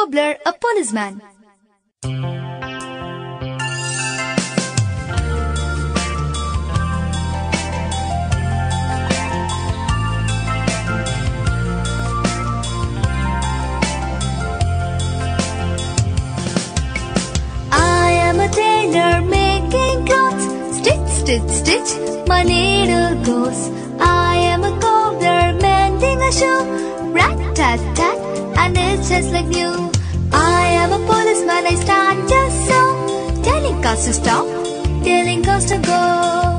Cobbler, a policeman. I am a tailor making clothes. Stitch, stitch, stitch, my needle goes. I am a cobbler mending a shoe. Rat-tat-tat, and it's just like new. I am a policeman, I stand just so, telling cars to stop, telling cars to go.